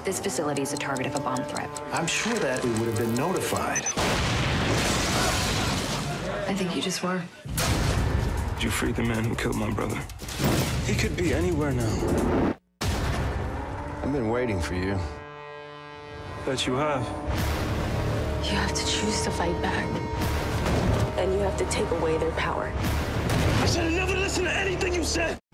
This facility is a target of a bomb threat. I'm sure that we would have been notified. I think you just were. Did you free the man who killed my brother? He could be anywhere now. I've been waiting for you. Bet you have. You have to choose to fight back. And you have to take away their power. I should have never listened to anything you said!